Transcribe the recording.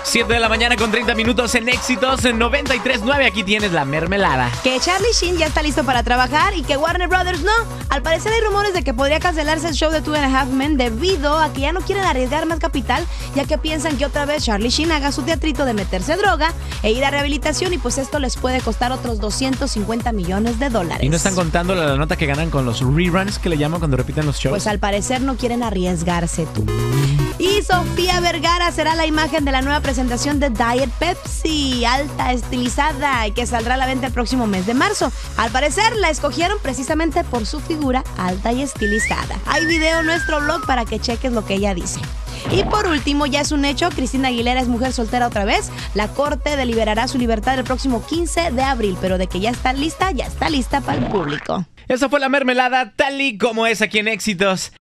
7 de la mañana con 30 minutos en Éxitos en 93.9. Aquí tienes la mermelada. Que Charlie Sheen ya está listo para trabajar y que Warner Brothers no. Al parecer hay rumores de que podría cancelarse el show de Two and a Half Men debido a que ya no quieren arriesgar más capital, ya que piensan que otra vez Charlie Sheen haga su teatrito de meterse droga e ir a rehabilitación, y pues esto les puede costar otros $250 millones. Y no están contando la nota que ganan con los reruns, que le llaman cuando repiten los shows. Pues al parecer no quieren arriesgarse, tú. Y Sofía Vergara será la imagen de la nueva presentación de Diet Pepsi, alta, estilizada, y que saldrá a la venta el próximo mes de marzo. Al parecer la escogieron precisamente por su figura alta y estilizada. Hay video en nuestro blog para que cheques lo que ella dice. Y por último, ya es un hecho, Cristina Aguilera es mujer soltera otra vez. La corte deliberará su libertad el próximo 15 de abril, pero de que ya está lista para el público. Esa fue la mermelada tal y como es aquí en Éxitos.